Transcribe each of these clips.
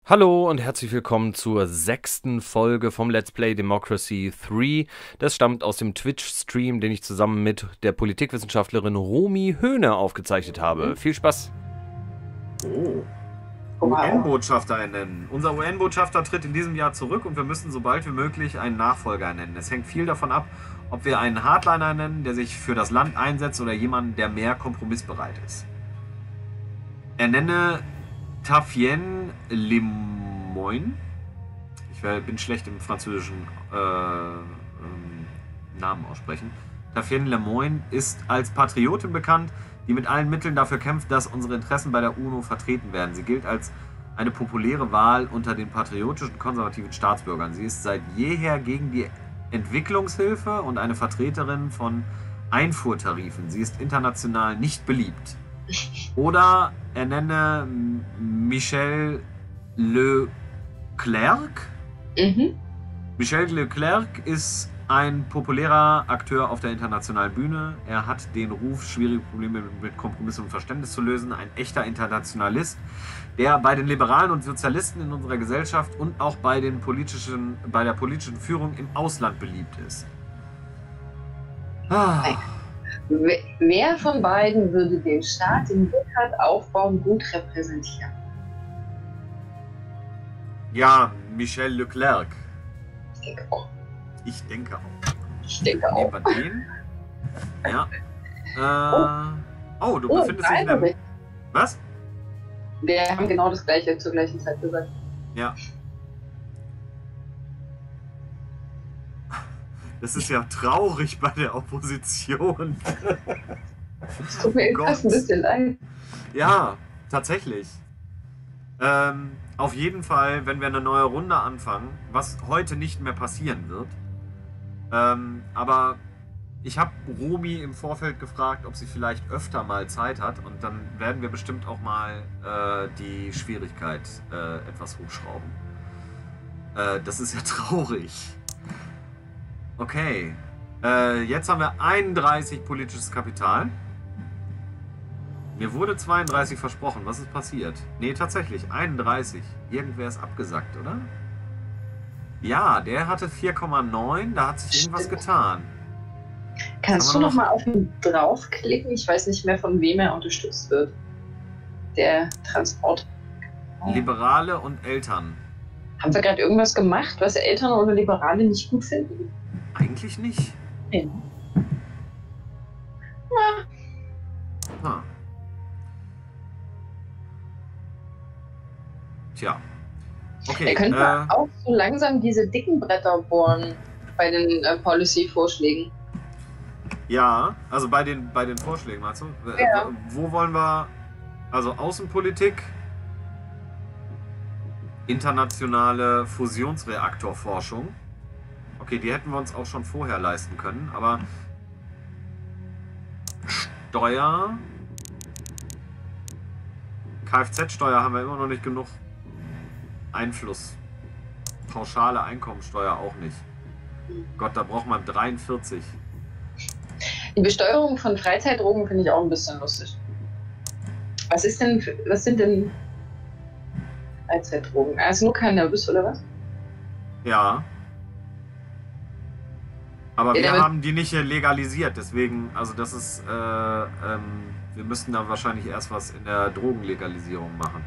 Hallo und herzlich willkommen zur 6. Folge vom Let's Play Democracy 3. Das stammt aus dem Twitch-Stream, den ich zusammen mit der Politikwissenschaftlerin Romy Höhne aufgezeichnet habe. Viel Spaß! Oh. UN-Botschafter ernennen. Unser UN-Botschafter tritt in diesem Jahr zurück und wir müssen so bald wie möglich einen Nachfolger ernennen. Es hängt viel davon ab, ob wir einen Hardliner ernennen, der sich für das Land einsetzt, oder jemanden, der mehr kompromissbereit ist. Ernenne Tafien Lemoyne. Ich bin schlecht im französischen Namen aussprechen. Tafien Lemoyne ist als Patriotin bekannt, die mit allen Mitteln dafür kämpft, dass unsere Interessen bei der UNO vertreten werden. Sie gilt als eine populäre Wahl unter den patriotischen konservativen Staatsbürgern. Sie ist seit jeher gegen die Entwicklungshilfe und eine Vertreterin von Einfuhrtarifen. Sie ist international nicht beliebt. Oder ernenne Michel Leclerc. Michel Leclerc ist ein populärer Akteur auf der internationalen Bühne. Er hat den Ruf, schwierige Probleme mit Kompromiss und Verständnis zu lösen. Ein echter Internationalist, der bei den Liberalen und Sozialisten in unserer Gesellschaft und auch bei der politischen Führung im Ausland beliebt ist. Wer von beiden würde den Staat, den Rückgrat aufbauen, gut repräsentieren? Ja, Michel Leclerc. Ich denke auch. Ich denke auch. Ich denke auch. Neben den. Ja. Du befindest dich in der... Was? Wir haben genau das Gleiche zur gleichen Zeit gesagt. Ja. Das ist ja traurig bei der Opposition. Es tut mir fast ein bisschen leid. Ja, tatsächlich. Auf jeden Fall, wenn wir eine neue Runde anfangen, was heute nicht mehr passieren wird. Aber ich habe Romy im Vorfeld gefragt, ob sie vielleicht öfter mal Zeit hat, und dann werden wir bestimmt auch mal die Schwierigkeit etwas hochschrauben. Das ist ja traurig. Okay, jetzt haben wir 31 politisches Kapital. Mir wurde 32 versprochen. Was ist passiert? Nee, tatsächlich, 31. Irgendwer ist abgesagt, oder? Ja, der hatte 4,9. Da hat sich irgendwas getan. Kannst du noch mal auf ihn draufklicken? Ich weiß nicht mehr, von wem er unterstützt wird. Der Transport. Liberale und Eltern. Haben wir gerade irgendwas gemacht, was Eltern oder Liberale nicht gut finden? Eigentlich nicht. Ja. Tja. Okay. Er könnte auch so langsam diese dicken Bretter bohren bei den Policy-Vorschlägen. Ja, also bei den Vorschlägen, meinst du? Ja. Wo wollen wir, also Außenpolitik, internationale Fusionsreaktorforschung. Okay, die hätten wir uns auch schon vorher leisten können, aber Steuer, Kfz-Steuer haben wir immer noch nicht genug Einfluss. Pauschale Einkommensteuer auch nicht. Gott, da braucht man 43. Die Besteuerung von Freizeitdrogen finde ich auch ein bisschen lustig. Was sind denn Freizeitdrogen? Also nur Cannabis oder was? Ja. Aber Ja, wir haben die nicht legalisiert, deswegen, also das ist, wir müssten da wahrscheinlich erst was in der Drogenlegalisierung machen.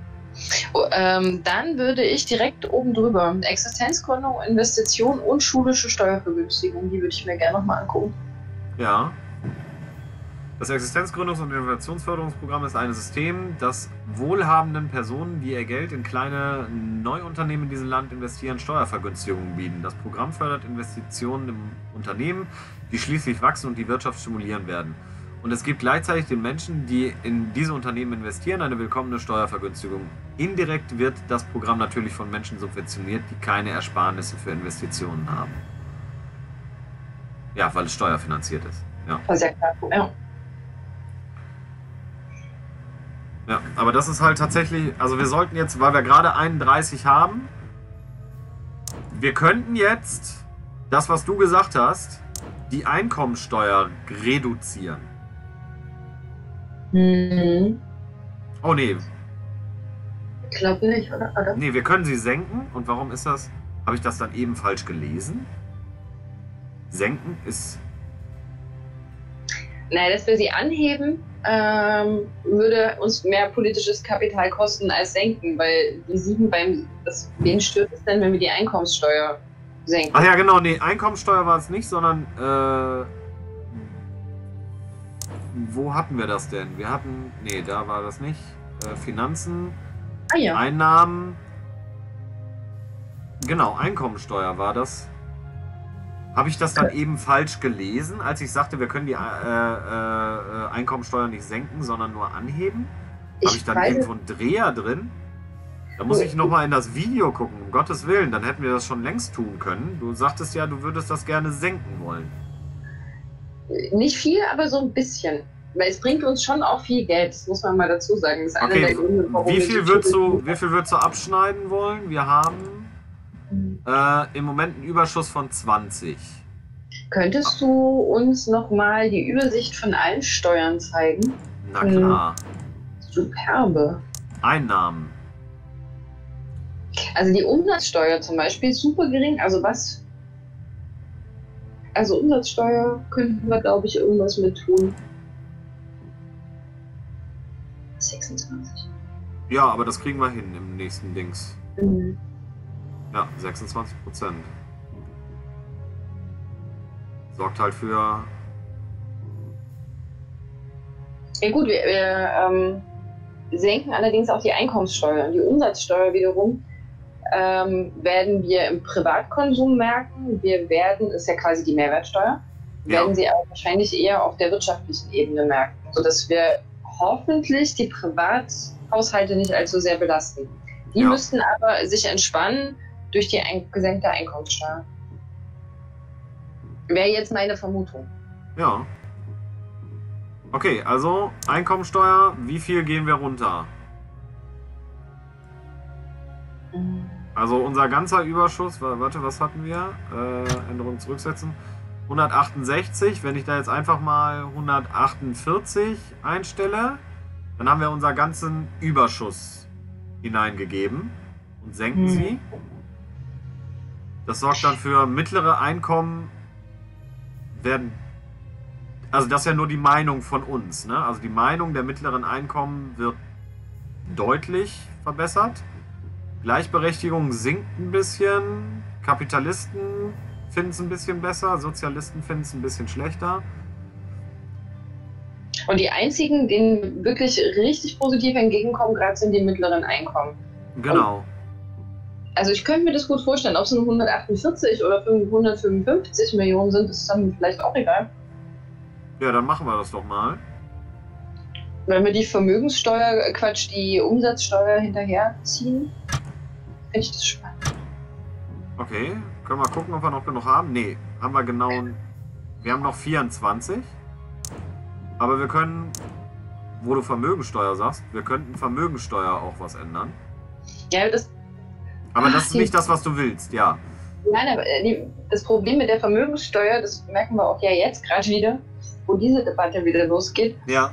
Dann würde ich direkt oben drüber Existenzgründung, Investition und schulische Steuervergünstigung, die würde ich mir gerne nochmal angucken. Ja. Das Existenzgründungs- und Innovationsförderungsprogramm ist ein System, das wohlhabenden Personen, die ihr Geld in kleine Neuunternehmen in diesem Land investieren, Steuervergünstigungen bieten. Das Programm fördert Investitionen im Unternehmen, die schließlich wachsen und die Wirtschaft stimulieren werden. Und es gibt gleichzeitig den Menschen, die in diese Unternehmen investieren, eine willkommene Steuervergünstigung. Indirekt wird das Programm natürlich von Menschen subventioniert, die keine Ersparnisse für Investitionen haben. Ja, weil es steuerfinanziert ist. Ja. Sehr klar. Ja. Ja, aber das ist halt tatsächlich, also wir sollten jetzt, weil wir gerade 31 haben, wir könnten jetzt das, was du gesagt hast, die Einkommensteuer reduzieren. Oh nee. glaube nicht, oder? Nee, wir können sie senken. Und warum ist das? Habe ich das dann eben falsch gelesen? Senken ist... Nein, dass wir sie anheben, würde uns mehr politisches Kapital kosten als senken, weil die 7 wen stört es denn, wenn wir die Einkommenssteuer senken? Ach ja, genau, nee, Einkommensteuer war es nicht, sondern wo hatten wir das denn? Wir hatten, nee, da war das nicht. Finanzen, Ja. Einnahmen, genau, Einkommensteuer war das. Habe ich das dann eben falsch gelesen, als ich sagte, wir können die Einkommensteuer nicht senken, sondern nur anheben? Habe ich dann irgendwo einen Dreher drin? Da muss ich nochmal in das Video gucken, um Gottes Willen, dann hätten wir das schon längst tun können. Du sagtest ja, du würdest das gerne senken wollen. Nicht viel, aber so ein bisschen. Weil es bringt uns schon auch viel Geld, das muss man mal dazu sagen. Das ist einer der Gründe, warum wie viel würdest du abschneiden wollen? Wir haben im Moment einen Überschuss von 20. Könntest du uns nochmal die Übersicht von allen Steuern zeigen? Na klar. Superbe. Einnahmen. Also die Umsatzsteuer zum Beispiel ist super gering. Also was? Also Umsatzsteuer könnten wir, glaube ich, irgendwas mit tun. 26. Ja, aber das kriegen wir hin im nächsten Dings. Mhm. Ja, 26%. Sorgt halt für... Ja gut, wir senken allerdings auch die Einkommenssteuer. Und die Umsatzsteuer wiederum werden wir im Privatkonsum merken. Wir werden, ist ja quasi die Mehrwertsteuer, werden sie aber wahrscheinlich eher auf der wirtschaftlichen Ebene merken, sodass wir hoffentlich die Privathaushalte nicht allzu sehr belasten. Die müssten aber sich entspannen durch die gesenkte Einkommenssteuer. Wäre jetzt meine Vermutung. Ja. Okay, also Einkommensteuer, wie viel gehen wir runter? Also unser ganzer Überschuss, warte, was hatten wir? Änderung zurücksetzen. 168, wenn ich da jetzt einfach mal 148 einstelle, dann haben wir unseren ganzen Überschuss hineingegeben und senken sie. Das sorgt dann für mittlere Einkommen werden, also das ist ja nur die Meinung von uns, ne? Also die Meinung der mittleren Einkommen wird deutlich verbessert. Gleichberechtigung sinkt ein bisschen, Kapitalisten finden es ein bisschen besser, Sozialisten finden es ein bisschen schlechter. Und die einzigen, denen wirklich richtig positiv entgegenkommen, gerade sind die mittleren Einkommen. Genau. Und also ich könnte mir das gut vorstellen, ob es nur 148 oder 155 Millionen sind, ist dann vielleicht auch egal. Ja, dann machen wir das doch mal. Wenn wir die Vermögenssteuer, die Umsatzsteuer hinterherziehen, finde ich das spannend. Okay, können wir gucken, ob wir noch genug haben? Nee, haben wir genau. Wir haben noch 24. Aber wir können, wo du Vermögensteuer sagst, wir könnten Vermögensteuer auch was ändern. Ja, das. Aber das ist nicht das, was du willst, ja. Nein, aber das Problem mit der Vermögenssteuer, das merken wir auch ja jetzt gerade wieder, wo diese Debatte wieder losgeht. Ja.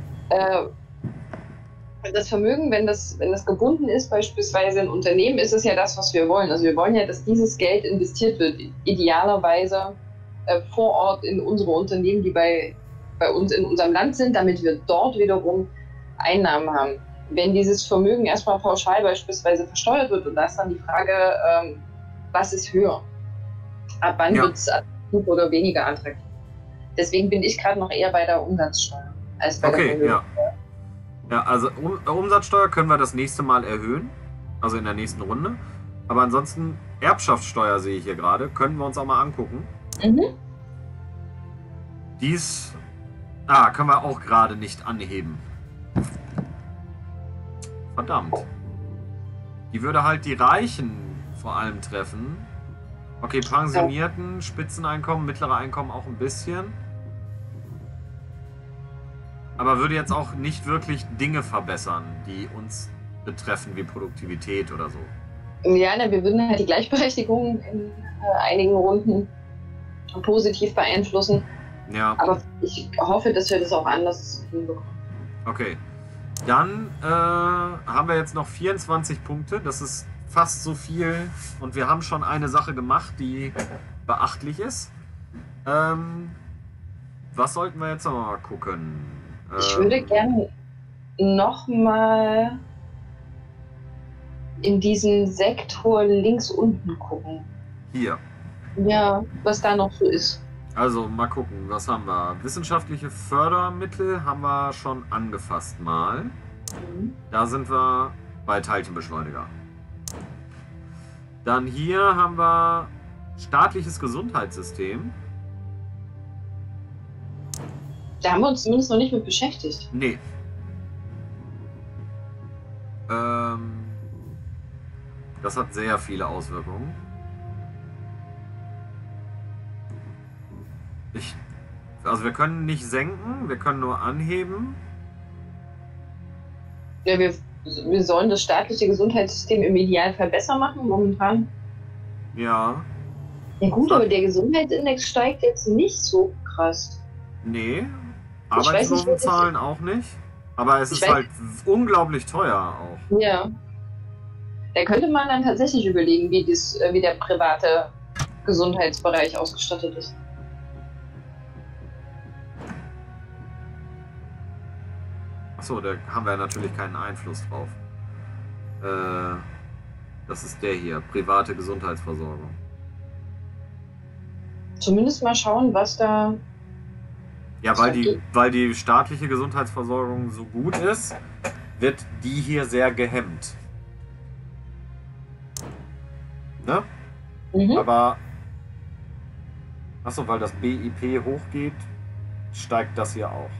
Das Vermögen, wenn das gebunden ist, beispielsweise in Unternehmen, ist es ja das, was wir wollen. Also wir wollen ja, dass dieses Geld investiert wird, idealerweise vor Ort in unsere Unternehmen, die bei uns in unserem Land sind, damit wir dort wiederum Einnahmen haben. Wenn dieses Vermögen erstmal pauschal beispielsweise versteuert wird, und da ist dann die Frage, was ist höher? Ab wann wird es attraktiv oder weniger attraktiv? Deswegen bin ich gerade noch eher bei der Umsatzsteuer als bei der Vermögenssteuer. Ja, also Umsatzsteuer können wir das nächste Mal erhöhen, also in der nächsten Runde. Aber ansonsten Erbschaftssteuer sehe ich hier gerade, können wir uns auch mal angucken. Dies können wir auch gerade nicht anheben. Verdammt. Die würde halt die Reichen vor allem treffen. Okay, Pensionierten, Spitzeneinkommen, mittlere Einkommen auch ein bisschen. Aber würde jetzt auch nicht wirklich Dinge verbessern, die uns betreffen, wie Produktivität oder so. Ja, wir würden halt die Gleichberechtigung in einigen Runden positiv beeinflussen. Ja. Aber ich hoffe, dass wir das auch anders hinbekommen. Okay. Dann haben wir jetzt noch 24 Punkte. Das ist fast so viel. Und wir haben schon eine Sache gemacht, die beachtlich ist. Was sollten wir jetzt noch mal gucken? Ich würde gerne nochmal in diesen Sektor links unten gucken. Hier. Ja, was da noch so ist. Also mal gucken, was haben wir? Wissenschaftliche Fördermittel haben wir schon angefasst mal. Da sind wir bei Teilchenbeschleuniger. Dann hier haben wir staatliches Gesundheitssystem. Da haben wir uns zumindest noch nicht mit beschäftigt. Nee. Das hat sehr viele Auswirkungen. Also wir können nicht senken, wir können nur anheben. Ja, wir sollen das staatliche Gesundheitssystem im Idealfall besser machen, momentan. Ja. Ja gut, aber der Gesundheitsindex steigt jetzt nicht so krass. Nee, Ich weiß nicht, Arbeitslosenzahlen auch nicht. Aber es ist halt unglaublich teuer auch. Ja. Da könnte man dann tatsächlich überlegen, wie der private Gesundheitsbereich ausgestattet ist. Achso, da haben wir natürlich keinen Einfluss drauf. Das ist der hier, private Gesundheitsversorgung. Zumindest mal schauen, was da... Ja, weil die staatliche Gesundheitsversorgung so gut ist, wird die hier sehr gehemmt. Ne? Mhm. Aber, achso, weil das BIP hochgeht, steigt das hier auch.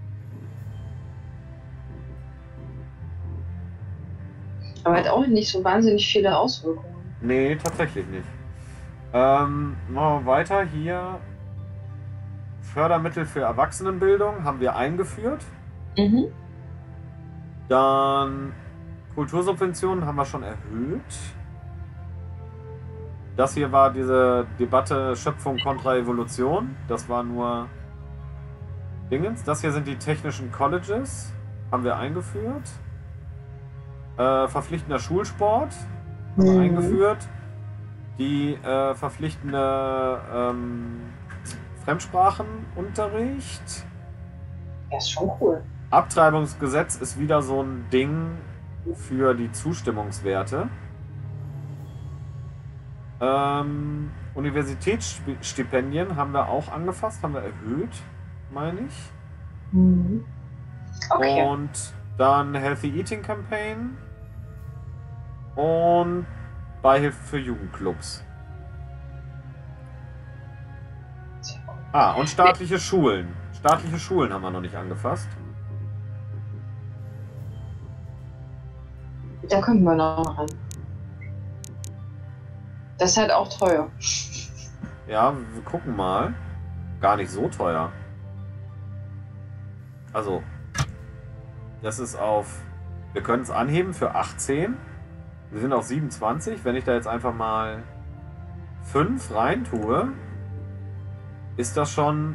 Aber hat auch nicht so wahnsinnig viele Auswirkungen. Nee, tatsächlich nicht. Machen wir weiter. Hier Fördermittel für Erwachsenenbildung haben wir eingeführt. Mhm. Dann Kultursubventionen haben wir schon erhöht. Das hier war diese Debatte Schöpfung kontra Evolution. Das war nur Dingens. Das hier sind die technischen Colleges. Haben wir eingeführt. Verpflichtender Schulsport haben wir eingeführt. Die verpflichtende Fremdsprachenunterricht. Ja, ist schon cool. Abtreibungsgesetz ist wieder so ein Ding für die Zustimmungswerte. Universitätsstipendien haben wir auch angefasst, haben wir erhöht, meine ich. Mhm. Okay. Und dann Healthy Eating Campaign und Beihilfe für Jugendclubs. Und staatliche Schulen. Staatliche Schulen haben wir noch nicht angefasst. Da können wir noch ran. Das ist halt auch teuer. Ja, wir gucken mal. Gar nicht so teuer. Also, das ist auf... Wir können es anheben für 18. Wir sind auf 27. Wenn ich da jetzt einfach mal 5 rein tue, ist das schon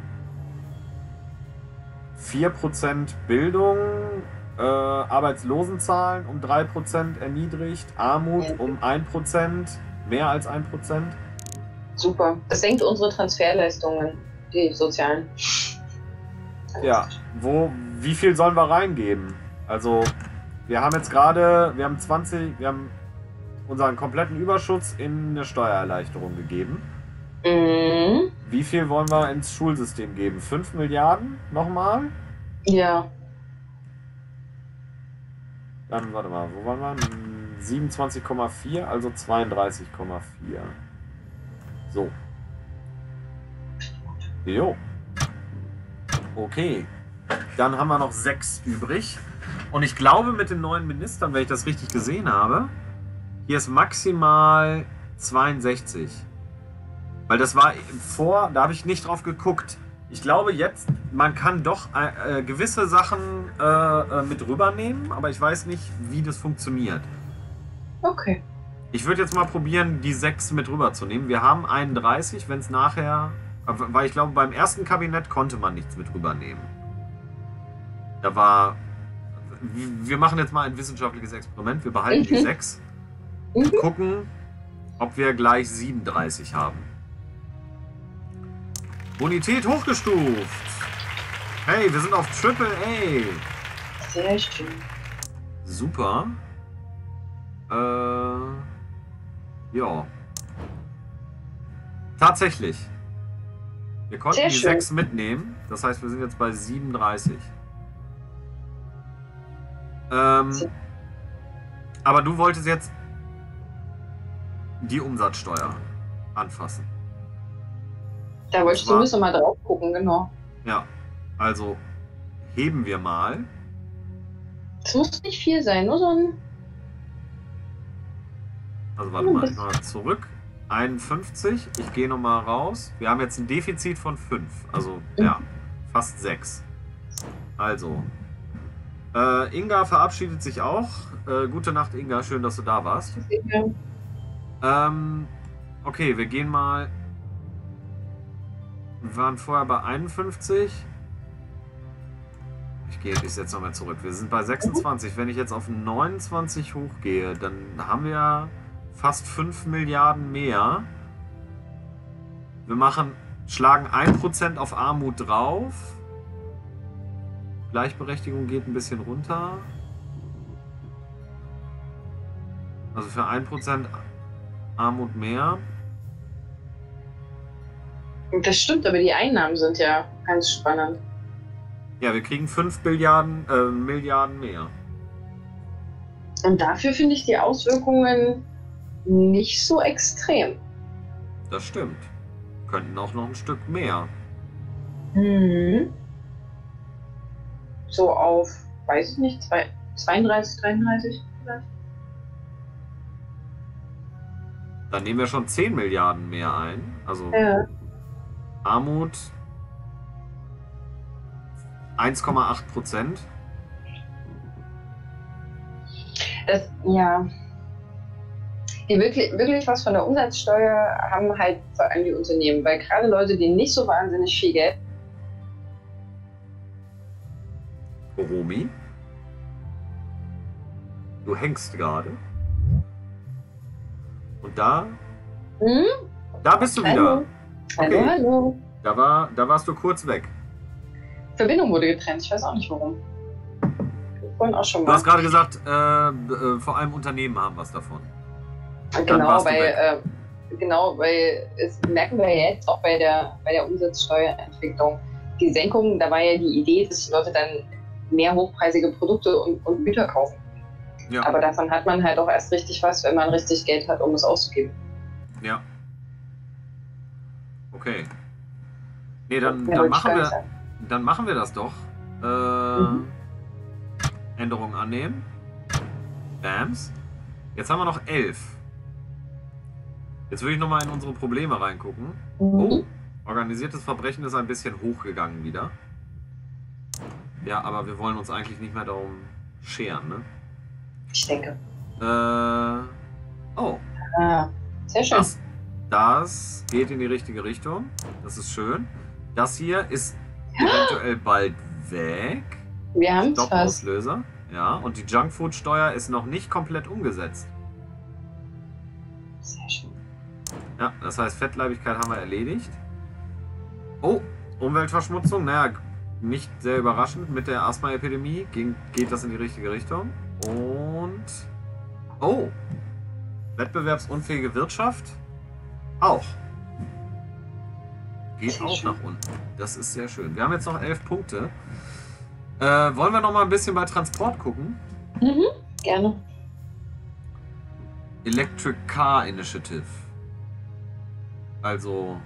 4% Bildung, Arbeitslosenzahlen um 3% erniedrigt, Armut um 1%, mehr als 1%. Super. Das senkt unsere Transferleistungen, die sozialen. Ja, wie viel sollen wir reingeben? Also, wir haben jetzt gerade, wir haben unseren kompletten Überschuss in eine Steuererleichterung gegeben. Mhm. Wie viel wollen wir ins Schulsystem geben? 5 Milliarden nochmal? Ja. Dann, warte mal, wo waren wir? 27,4, also 32,4. So. Jo. Okay. Dann haben wir noch 6 übrig. Und ich glaube, mit den neuen Ministern, wenn ich das richtig gesehen habe, hier ist maximal 62. Weil das war da habe ich nicht drauf geguckt. Ich glaube jetzt, man kann doch gewisse Sachen mit rübernehmen, aber ich weiß nicht, wie das funktioniert. Okay. Ich würde jetzt mal probieren, die 6 mit rüberzunehmen. Wir haben 31, wenn es nachher... Weil ich glaube, beim ersten Kabinett konnte man nichts mit rübernehmen. Da war... wir machen jetzt mal ein wissenschaftliches Experiment. Wir behalten die 6 und gucken, ob wir gleich 37 haben. Bonität hochgestuft. Hey, wir sind auf Triple A. Sehr schön. Super. Ja. Tatsächlich. Wir konnten Sehr die schön. 6 mitnehmen. Das heißt, wir sind jetzt bei 37. Aber du wolltest jetzt die Umsatzsteuer anfassen. Da wollte ich zumindest noch mal drauf gucken, genau. Ja, also heben wir mal. Es muss nicht viel sein, nur so ein. Also warte mal, ich mal zurück. 51, ich gehe nochmal raus. Wir haben jetzt ein Defizit von 5, also ja, fast 6. Also, Inga verabschiedet sich auch. Gute Nacht, Inga, schön, dass du da warst. Okay, wir gehen mal. Wir waren vorher bei 51. Ich setze nochmal zurück. Wir sind bei 26. Wenn ich jetzt auf 29 hochgehe, dann haben wir fast 5 Milliarden mehr. Wir schlagen 1% auf Armut drauf. Gleichberechtigung geht ein bisschen runter. Also für 1% Armut mehr. Das stimmt, aber die Einnahmen sind ja ganz spannend. Ja, wir kriegen 5 Milliarden mehr. Und dafür finde ich die Auswirkungen nicht so extrem. Das stimmt. Könnten auch noch ein Stück mehr. Mhm. So auf, weiß ich nicht, 32, 33 vielleicht. Dann nehmen wir schon 10 Milliarden mehr ein. Also Ja. Armut 1,8%. Ja. Die wirklich was von der Umsatzsteuer haben halt vor allem die Unternehmen, weil gerade Leute, die nicht so wahnsinnig viel Geld. Romi, du hängst gerade. Und da bist du wieder. Hallo, Okay. hallo. Da warst du kurz weg. Verbindung wurde getrennt, ich weiß auch nicht warum. Vorhin auch schon Du mal. hast gerade gesagt, vor allem Unternehmen haben was davon. Dann Genau, warst du weg. weil es merken wir ja jetzt auch bei der Umsatzsteuerentwicklung. Die Senkung, da war ja die Idee, dass die Leute dann mehr hochpreisige Produkte und Güter kaufen. Ja. Aber davon hat man halt auch erst richtig was, wenn man richtig Geld hat, um es auszugeben. Ja. Okay. Nee, dann Mehr wollte ich machen gar wir. nicht sagen. Dann machen wir das doch. Änderungen annehmen. Bams. Jetzt haben wir noch 11. Jetzt würde ich nochmal in unsere Probleme reingucken. Oh, organisiertes Verbrechen ist ein bisschen hochgegangen wieder. Ja, aber wir wollen uns eigentlich nicht mehr darum scheren, ne? Ich denke. Oh. Ah, sehr schön. Das geht in die richtige Richtung. Das ist schön. Das hier ist eventuell bald weg. Wir haben es fast. Stop-Auslöser. Ja, und die Junkfood-Steuer ist noch nicht komplett umgesetzt. Sehr schön. Ja, das heißt, Fettleibigkeit haben wir erledigt. Oh, Umweltverschmutzung. Naja, nicht sehr überraschend. Mit der Asthma-Epidemie geht das in die richtige Richtung. Und... Oh, wettbewerbsunfähige Wirtschaft auch. Geht Sehr auch schön. nach unten. Das ist sehr schön. Wir haben jetzt noch 11 Punkte. Wollen wir noch mal ein bisschen bei Transport gucken? Gerne. Electric Car Initiative. Also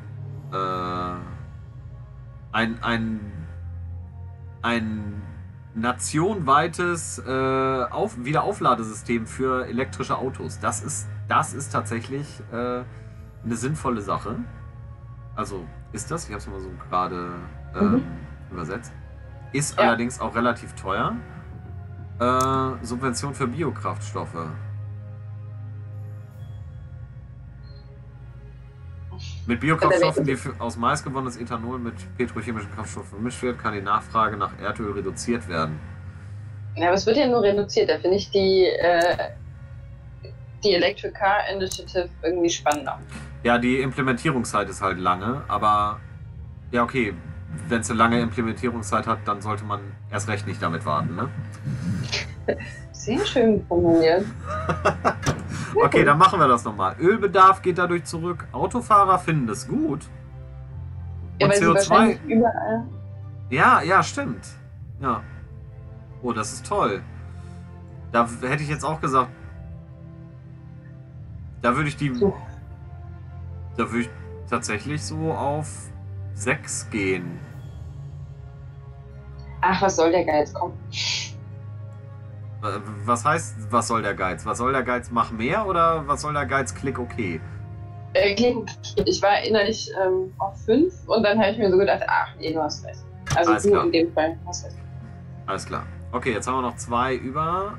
ein nationweites Wiederaufladesystem für elektrische Autos. Das ist tatsächlich eine sinnvolle Sache. Also ist das, ich habe es mal so gerade übersetzt. Ist Ja. allerdings auch relativ teuer. Subvention für Biokraftstoffe. Mit Biokraftstoffen, die aus Mais gewonnenes Ethanol mit petrochemischen Kraftstoffen vermischt wird, kann die Nachfrage nach Erdöl reduziert werden. Ja, aber es wird ja nur reduziert. Da finde ich die Electric Car Initiative irgendwie spannender. Ja, die Implementierungszeit ist halt lange, aber ja, okay, wenn es eine lange Implementierungszeit hat, dann sollte man erst recht nicht damit warten, ne? Sehr schön formuliert. Okay, dann machen wir das nochmal. Ölbedarf geht dadurch zurück. Autofahrer finden das gut. Ja, Und weil sie CO2. wahrscheinlich überall. Ja, stimmt. Ja. Oh, das ist toll. Da hätte ich jetzt auch gesagt, da würde ich tatsächlich so auf 6 gehen. Ach, was soll der Geiz? Komm. Was heißt, was soll der Geiz? Was soll der Geiz? Mach mehr oder was soll der Geiz? Klick okay. Ich war innerlich auf 5 und dann habe ich mir so gedacht, ach nee, du hast recht. Also Alles du klar. in dem Fall hast recht. Alles klar. Okay, jetzt haben wir noch 2 über.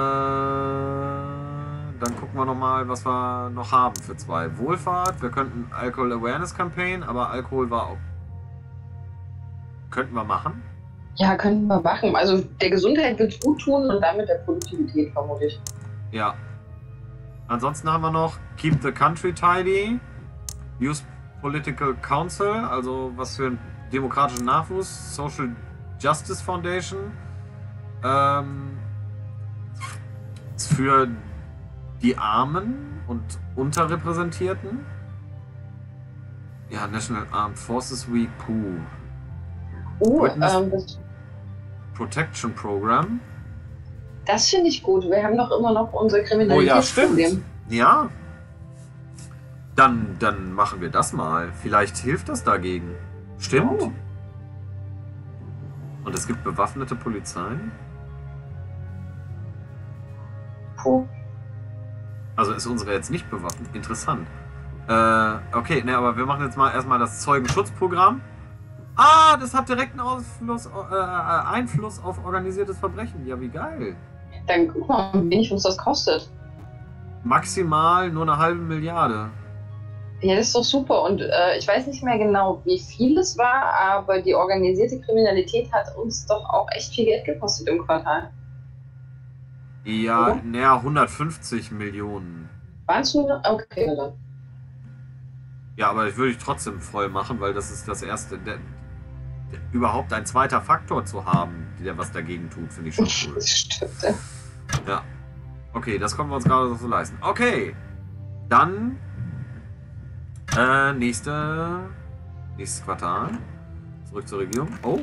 Dann gucken wir nochmal, was wir noch haben für 2. Wohlfahrt. Wir könnten Alcohol Awareness Campaign, aber Alkohol war auch. Könnten wir machen? Ja, könnten wir machen. Also der Gesundheit wird es gut tun und damit der Produktivität vermutlich. Ja. Ansonsten haben wir noch Keep the Country Tidy, Use Political Council, also was für einen demokratischen Nachwuchs, Social Justice Foundation, für die Armen und Unterrepräsentierten. Ja, National Armed Forces Week, puh. Das Protection Program. finde ich gut. Wir haben doch immer noch unser Oh ja, Kriminalitätsproblem. stimmt. Ja. Dann machen wir das mal. Vielleicht hilft das dagegen. Stimmt. Oh. Und es gibt bewaffnete Polizei. Puh. Also ist unsere jetzt nicht bewaffnet. Interessant. Okay, ne, aber wir machen jetzt mal erstmal das Zeugenschutzprogramm. Ah, das hat direkten Einfluss auf organisiertes Verbrechen. Ja, wie geil. Dann guck mal, wie wenig uns das kostet. Maximal nur 1/2 Milliarde. Ja, das ist doch super. Und ich weiß nicht mehr genau, wie viel es war, aber die organisierte Kriminalität hat uns doch auch echt viel Geld gekostet im Quartal. Ja, Oder? naja, 150 Millionen. Waren es nur? Okay, dann. Ja, aber ich würde ich trotzdem voll machen, weil das ist das erste. Überhaupt ein zweiter Faktor zu haben, der was dagegen tut, finde ich schon cool. Das stimmt. Ja. Ja. Okay, das können wir uns gerade so leisten. Okay. Dann nächstes Quartal. Zurück zur Regierung. Oh.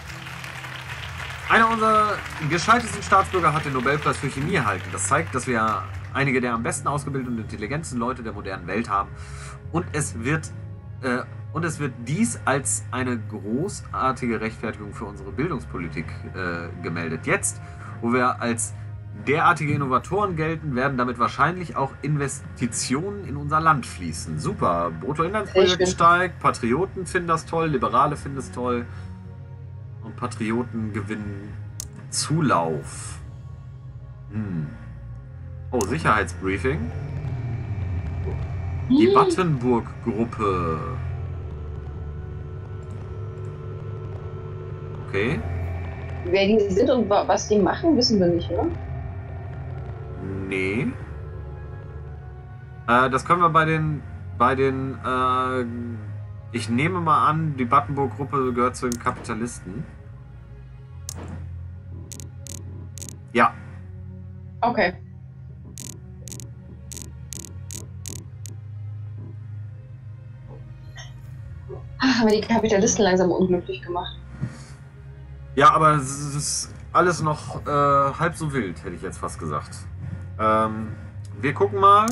Einer unserer gescheitesten Staatsbürger hat den Nobelpreis für Chemie erhalten. Das zeigt, dass wir einige der am besten ausgebildeten und intelligentesten Leute der modernen Welt haben. Und es wird dies als eine großartige Rechtfertigung für unsere Bildungspolitik gemeldet. Jetzt, wo wir als derartige Innovatoren gelten, werden damit wahrscheinlich auch Investitionen in unser Land fließen. Super. Bruttoinlandsprodukt steigt, Patrioten finden das toll, Liberale finden es toll und Patrioten gewinnen Zulauf. Oh, Sicherheitsbriefing. Die Battenburg-Gruppe. Okay. Wer die sind und was die machen, wissen wir nicht, oder? Nee. Das können wir bei den ich nehme mal an, die Battenburg-Gruppe gehört zu den Kapitalisten. Ja. Okay. Ach, haben wir die Kapitalisten langsam unglücklich gemacht. Ja, aber es ist alles noch halb so wild, hätte ich jetzt fast gesagt. Wir gucken mal.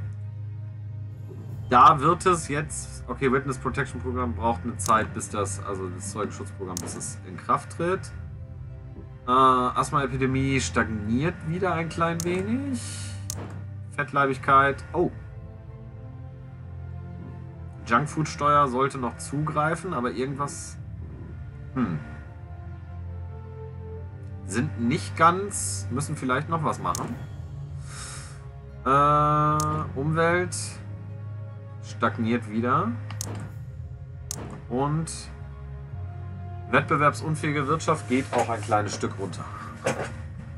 Da wird es jetzt, okay, Witness Protection Programm braucht eine Zeit, bis das Zeugenschutzprogramm, bis es in Kraft tritt. Asthma-Epidemie stagniert wieder ein klein wenig. Fettleibigkeit, oh. Junkfood-Steuer sollte noch zugreifen, aber irgendwas, sind nicht ganz, müssen vielleicht noch was machen. Umwelt stagniert wieder. Und wettbewerbsunfähige Wirtschaft geht auch ein kleines Stück runter.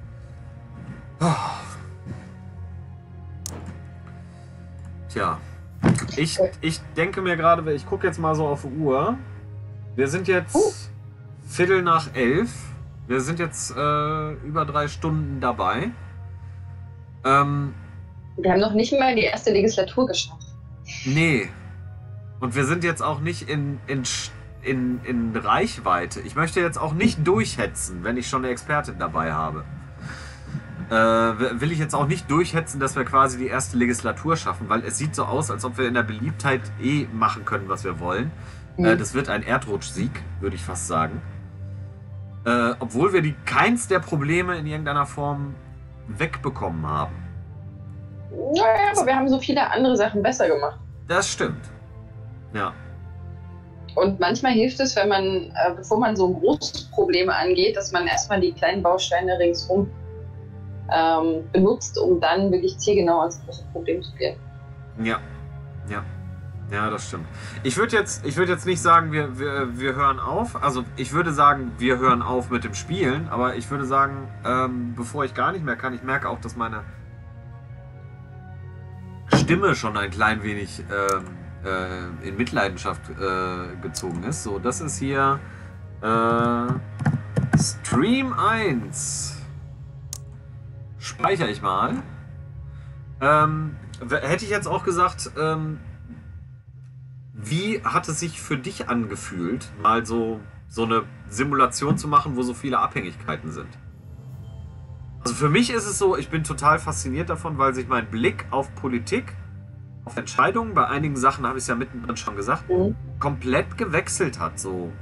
Tja, ich denke mir gerade, ich gucke jetzt mal so auf die Uhr. Wir sind jetzt 11:15. Wir sind jetzt über 3 Stunden dabei. Wir haben noch nicht mal die erste Legislatur geschafft. Nee. Und wir sind jetzt auch nicht in Reichweite. Ich möchte jetzt auch nicht durchhetzen, wenn ich schon eine Expertin dabei habe. Will ich jetzt auch nicht durchhetzen, dass wir quasi die erste Legislatur schaffen, weil es sieht so aus, als ob wir in der Beliebtheit machen können, was wir wollen. Das wird ein Erdrutschsieg, würde ich fast sagen. Obwohl wir keins der Probleme in irgendeiner Form wegbekommen haben. Naja, aber wir haben so viele andere Sachen besser gemacht. Das stimmt. Ja. Und manchmal hilft es, wenn man, bevor man so große Probleme angeht, dass man erstmal die kleinen Bausteine ringsherum benutzt, um dann wirklich zielgenau ans große Problem zu gehen. Ja, das stimmt. Ich würde jetzt nicht sagen, wir hören auf. Also ich würde sagen, wir hören auf mit dem Spielen, aber ich würde sagen, bevor ich gar nicht mehr kann, ich merke auch, dass meine Stimme schon ein klein wenig in Mitleidenschaft gezogen ist. So, das ist hier Stream 1. Speichere ich mal. Hätte ich jetzt auch gesagt, wie hat es sich für dich angefühlt, mal so eine Simulation zu machen, wo so viele Abhängigkeiten sind? Also für mich ist es so, ich bin total fasziniert davon, weil sich mein Blick auf Politik, auf Entscheidungen, bei einigen Sachen habe ich es ja mittendrin schon gesagt, komplett gewechselt hat. So,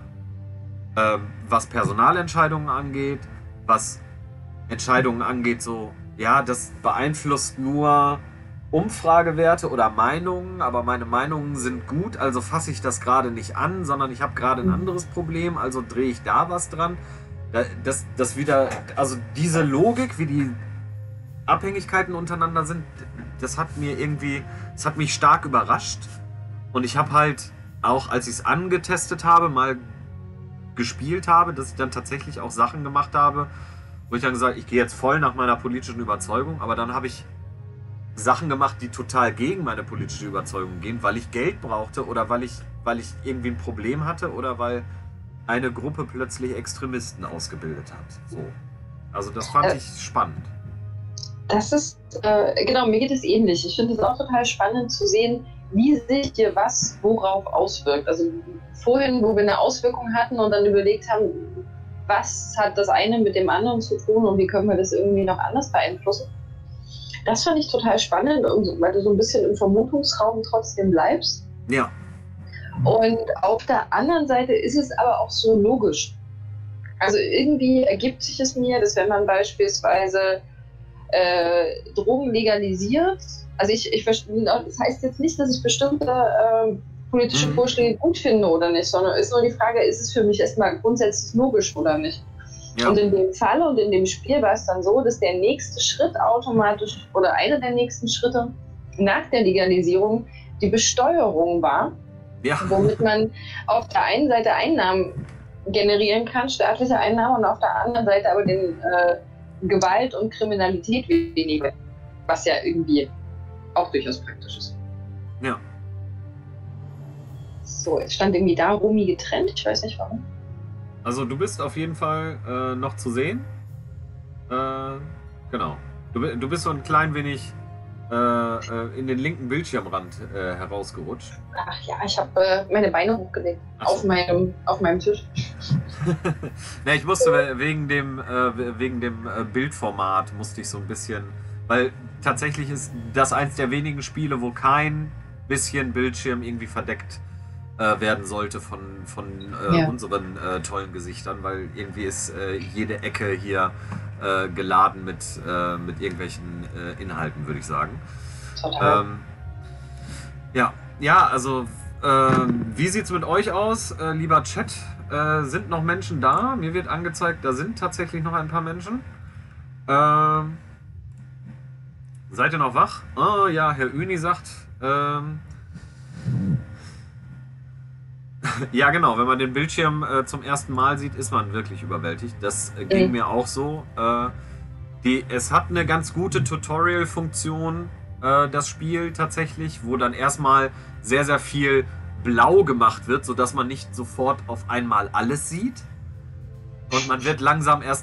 was Personalentscheidungen angeht, was Entscheidungen angeht, so, ja, das beeinflusst nur Umfragewerte oder Meinungen, aber meine Meinungen sind gut, also fasse ich das gerade nicht an, sondern ich habe gerade ein anderes Problem, also drehe ich da was dran. Das wieder, also diese Logik, wie die Abhängigkeiten untereinander sind, das hat mich stark überrascht. Und ich habe halt auch, als ich es angetestet habe, mal gespielt habe, dass ich dann tatsächlich auch Sachen gemacht habe, wo ich dann gesagt habe, ich gehe jetzt voll nach meiner politischen Überzeugung, aber dann habe ich Sachen gemacht, die total gegen meine politische Überzeugung gehen, weil ich Geld brauchte oder weil ich irgendwie ein Problem hatte oder weil eine Gruppe plötzlich Extremisten ausgebildet hat. So. Also das fand ich spannend. Das ist, genau, mir geht es ähnlich. Ich finde es auch total spannend zu sehen, wie sich hier was worauf auswirkt. Also vorhin, wo wir eine Auswirkung hatten und dann überlegt haben, was hat das eine mit dem anderen zu tun und wie können wir das irgendwie noch anders beeinflussen. Das fand ich total spannend, weil du so ein bisschen im Vermutungsraum trotzdem bleibst. Ja. Und auf der anderen Seite ist es aber auch so logisch. Also irgendwie ergibt sich es mir, dass wenn man beispielsweise Drogen legalisiert, also ich verstehe, das heißt jetzt nicht, dass ich bestimmte politische Vorschläge gut finde oder nicht, sondern ist nur die Frage, ist es für mich erstmal grundsätzlich logisch oder nicht. Ja. Und in dem Fall und in dem Spiel war es dann so, dass der nächste Schritt automatisch oder einer der nächsten Schritte nach der Legalisierung die Besteuerung war, womit man auf der einen Seite Einnahmen generieren kann, staatliche Einnahmen, und auf der anderen Seite aber den Gewalt und Kriminalität weniger, was ja irgendwie auch durchaus praktisch ist. Ja. So, es stand irgendwie da Romy getrennt, ich weiß nicht warum. Also du bist auf jeden Fall noch zu sehen. Genau. Du bist so ein klein wenig in den linken Bildschirmrand herausgerutscht. Ach ja, ich habe meine Beine hochgelegt auf meinem Tisch. Na, ich musste wegen dem Bildformat musste ich so ein bisschen, weil tatsächlich ist das eins der wenigen Spiele, wo kein bisschen Bildschirm irgendwie verdeckt werden sollte von unseren tollen Gesichtern, weil irgendwie ist jede Ecke hier geladen mit irgendwelchen Inhalten, würde ich sagen. Total. Ja, also wie sieht's mit euch aus, lieber Chat? Sind noch Menschen da? Mir wird angezeigt, da sind tatsächlich noch ein paar Menschen. Seid ihr noch wach? Oh ja, Herr Üni sagt, ja genau, wenn man den Bildschirm zum ersten Mal sieht, ist man wirklich überwältigt. Das ging mir auch so. Es hat eine ganz gute Tutorial-Funktion, das Spiel tatsächlich, wo dann erstmal sehr, sehr viel blau gemacht wird, sodass man nicht sofort auf einmal alles sieht. Und man wird langsam erst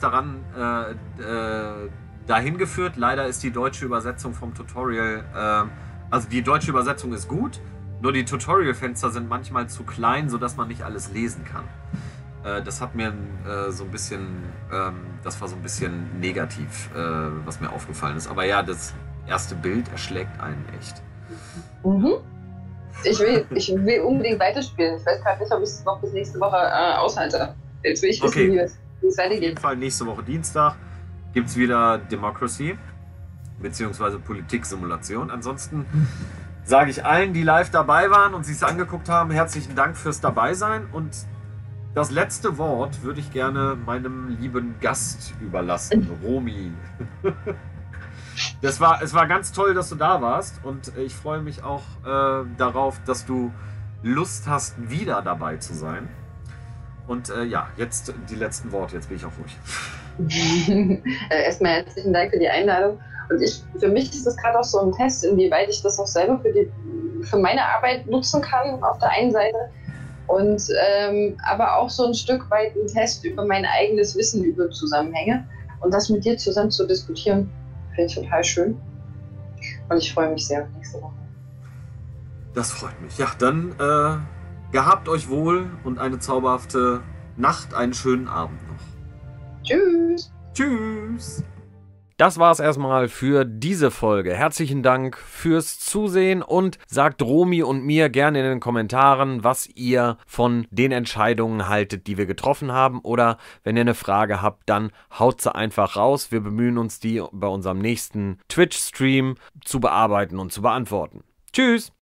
dahin geführt. Leider ist die deutsche Übersetzung vom Tutorial, also die deutsche Übersetzung ist gut, nur die Tutorial-Fenster sind manchmal zu klein, sodass man nicht alles lesen kann. Das hat mir so ein bisschen, das war so ein bisschen negativ, was mir aufgefallen ist. Aber ja, das erste Bild erschlägt einen echt. Mhm. Ich will unbedingt weiterspielen. Ich weiß gerade nicht, ob ich es noch bis nächste Woche aushalte. Jetzt will ich wissen, wie es weitergeht. Auf jeden Fall nächste Woche Dienstag gibt es wieder Democracy, beziehungsweise Politik-Simulation. Ansonsten sage ich allen, die live dabei waren und sich es angeguckt haben, herzlichen Dank fürs Dabeisein. Und das letzte Wort würde ich gerne meinem lieben Gast überlassen, Romy. Es war ganz toll, dass du da warst und ich freue mich auch darauf, dass du Lust hast, wieder dabei zu sein. Und ja, jetzt die letzten Worte, jetzt bin ich auch ruhig. Erstmal herzlichen Dank für die Einladung. Und für mich ist das gerade auch so ein Test, inwieweit ich das auch selber für meine Arbeit nutzen kann, auf der einen Seite. Und aber auch so ein Stück weit ein Test über mein eigenes Wissen über Zusammenhänge. Und das mit dir zusammen zu diskutieren, finde ich total schön. Und ich freue mich sehr auf nächste Woche. Das freut mich. Ja, dann gehabt euch wohl und eine zauberhafte Nacht, einen schönen Abend noch. Tschüss. Tschüss. Das war's erstmal für diese Folge. Herzlichen Dank fürs Zusehen und sagt Romy und mir gerne in den Kommentaren, was ihr von den Entscheidungen haltet, die wir getroffen haben. Oder wenn ihr eine Frage habt, dann haut sie einfach raus. Wir bemühen uns, die bei unserem nächsten Twitch-Stream zu bearbeiten und zu beantworten. Tschüss!